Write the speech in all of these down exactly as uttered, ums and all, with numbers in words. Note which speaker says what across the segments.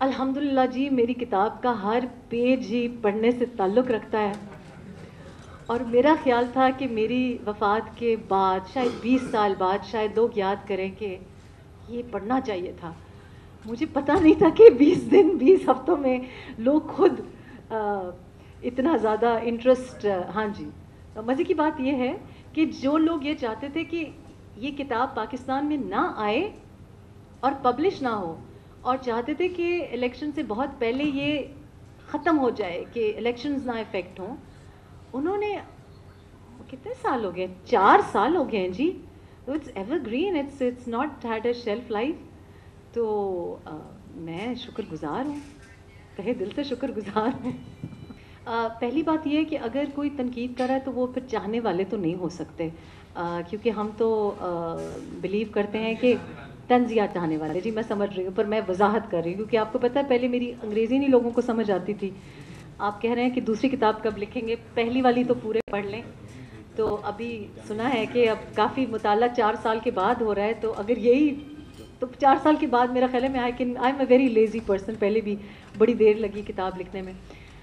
Speaker 1: الحمدللہ جی، میری کتاب کا ہر پیج ہی پڑھنے سے تعلق رکھتا ہے، اور میرا خیال تھا کہ میری وفات کے بعد شاید بیس سال بعد شاید لوگ یاد کریں کہ یہ پڑھنا چاہیے تھا. مجھے پتہ نہیں تھا کہ بیس دن بیس ہفتوں میں لوگ خود آ, اتنا زیادہ انٹرسٹ. ہاں جی، مزے کی بات یہ ہے کہ جو لوگ یہ چاہتے تھے کہ یہ کتاب پاکستان میں نہ آئے اور پبلش نہ ہو، اور چاہتے تھے کہ الیکشن سے بہت پہلے یہ ختم ہو جائے، کہ الیکشنز نہ افیکٹ ہوں، انہوں نے کتنے سال ہو گئے؟ چار سال ہو گئے ہیں جی. It's evergreen, it's it's not had a shelf life. تو میں شکر گزار ہوں، تہہ دل سے شکر گزار ہوں. پہلی بات یہ ہے کہ اگر کوئی تنقید کر رہا ہے تو وہ پھر چاہنے والے تو نہیں ہو سکتے، کیونکہ ہم تو بلیو کرتے ہیں کہ تنزیہ چاہنے والے. جی میں سمجھ رہی ہوں، پر میں وضاحت کر رہی ہوں کیونکہ آپ کو پتہ ہے پہلے میری انگریزی نہیں لوگوں کو سمجھ آتی تھی. آپ کہہ رہے ہیں کہ دوسری کتاب کب لکھیں گے؟ پہلی والی تو پورے پڑھ لیں. تو ابھی سنا ہے کہ اب کافی مطالعہ چار سال کے بعد ہو رہا ہے، تو اگر یہی تو چار سال کے بعد میرا خیال ہے میں I can I am a very lazy person. پہلے بھی بڑی دیر لگی کتاب لکھنے میں.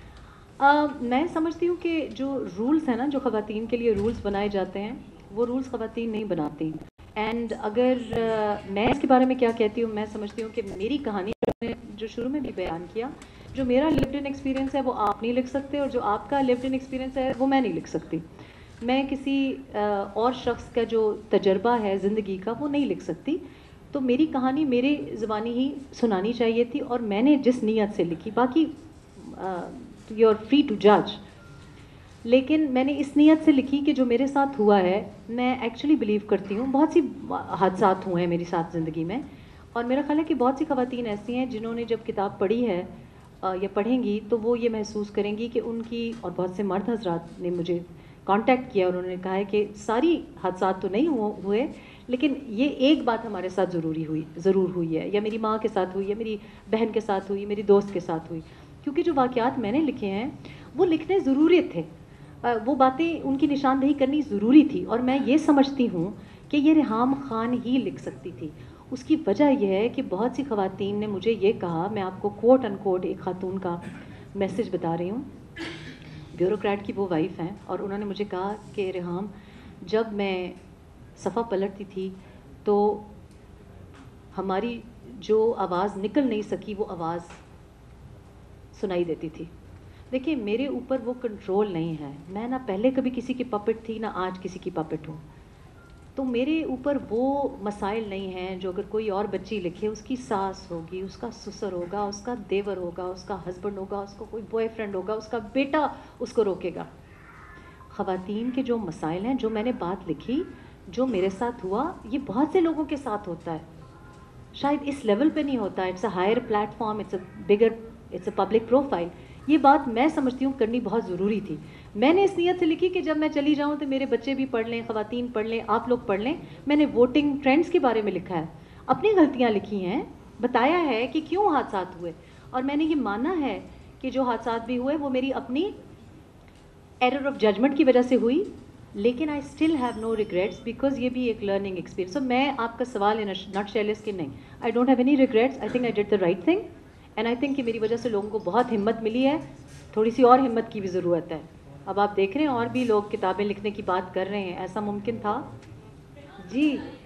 Speaker 1: Uh, میں سمجھتی ہوں کہ جو رولز ہیں نا، جو خواتین کے لیے رولز بنائے جاتے ہیں، وہ رولز خواتین نہیں بناتی. اینڈ اگر uh, میں اس کے بارے میں کیا کہتی ہوں، میں سمجھتی ہوں کہ میری کہانی میں جو شروع میں بھی بیان کیا، جو میرا لیوڈ ان ایکسپیرینس ہے وہ آپ نہیں لکھ سکتے، اور جو آپ کا لیوڈ ان ایکسپیرینس ہے وہ میں نہیں لکھ سکتی. میں کسی uh, اور شخص کا جو تجربہ ہے زندگی کا وہ نہیں لکھ سکتی. تو میری کہانی میرے زبانی ہی سنانی چاہیے تھی، اور میں نے جس نیت سے لکھی، باقی uh, you are free to جج، لیکن میں نے اس نیت سے لکھی کہ جو میرے ساتھ ہوا ہے، میں ایکچولی بلیو کرتی ہوں بہت سی حادثات ہوئے ہیں میری ساتھ زندگی میں، اور میرا خیال ہے کہ بہت سی خواتین ایسی ہیں جنہوں نے جب کتاب پڑھی ہے یا پڑھیں گی تو وہ یہ محسوس کریں گی کہ ان کی، اور بہت سے مرد حضرات نے مجھے کانٹیکٹ کیا، انہوں نے کہا ہے کہ ساری حادثات تو نہیں ہوئے لیکن یہ ایک بات ہمارے ساتھ ضروری ہوئی ضرور ہوئی ہے، یا میری ماں کے ساتھ ہوئی، یا میری بہن کے ساتھ ہوئی، میری دوست کے ساتھ ہوئی. کیونکہ جو واقعات میں نے لکھے ہیں وہ لکھنے ضروری تھے، وہ باتیں ان کی نشاندہی کرنی ضروری تھی، اور میں یہ سمجھتی ہوں کہ یہ ریحام خان ہی لکھ سکتی تھی. اس کی وجہ یہ ہے کہ بہت سی خواتین نے مجھے یہ کہا، میں آپ کو کوٹ ان کوٹ ایک خاتون کا میسج بتا رہی ہوں، بیوروکریٹ کی وہ وائف ہیں، اور انہوں نے مجھے کہا کہ ریحام، جب میں صفحہ پلٹتی تھی تو ہماری جو آواز نکل نہیں سکی وہ آواز سنائی دیتی تھی. دیکھیں میرے اوپر وہ کنٹرول نہیں ہے، میں نہ پہلے کبھی کسی کی پپٹ تھی نہ آج کسی کی پپٹ ہوں، تو میرے اوپر وہ مسائل نہیں ہیں جو اگر کوئی اور بچی لکھے، اس کی ساس ہوگی، اس کا سسر ہوگا، اس کا دیور ہوگا، اس کا ہسبینڈ ہوگا، اس کو کوئی بوائے فرینڈ ہوگا، اس کا بیٹا اس کو روکے گا. خواتین کے جو مسائل ہیں، جو میں نے بات لکھی، جو میرے ساتھ ہوا، یہ بہت سے لوگوں کے ساتھ ہوتا ہے، شاید اس لیول پہ نہیں ہوتا. It's a higher platform, it's a bigger, it's a public profile. یہ بات میں سمجھتی ہوں کرنی بہت ضروری تھی. میں نے اس نیت سے لکھی کہ جب میں چلی جاؤں تو میرے بچے بھی پڑھ لیں، خواتین پڑھ لیں، آپ لوگ پڑھ لیں. میں نے ووٹنگ ٹرینڈز کے بارے میں لکھا ہے، اپنی غلطیاں لکھی ہیں، بتایا ہے کہ کیوں حادثات ہوئے، اور میں نے یہ مانا ہے کہ جو حادثات بھی ہوئے وہ میری اپنی ایرر آف ججمنٹ کی وجہ سے ہوئی، لیکن I still have no regrets because یہ بھی ایک لرننگ ایکسپیرینس. تو میں آپ کا سوال ان نٹ شیل اس کے نہیں، I don't have any regrets. I think I did the right thing, and I think کہ میری وجہ سے لوگوں کو بہت ہمت ملی ہے. تھوڑی سی اور ہمت کی بھی ضرورت ہے. اب آپ دیکھ رہے ہیں اور بھی لوگ کتابیں لکھنے کی بات کر رہے ہیں، ایسا ممکن تھا؟ جی